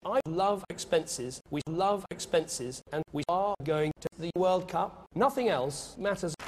I love expenses, we love expenses, and we are going to the World Cup. Nothing else matters.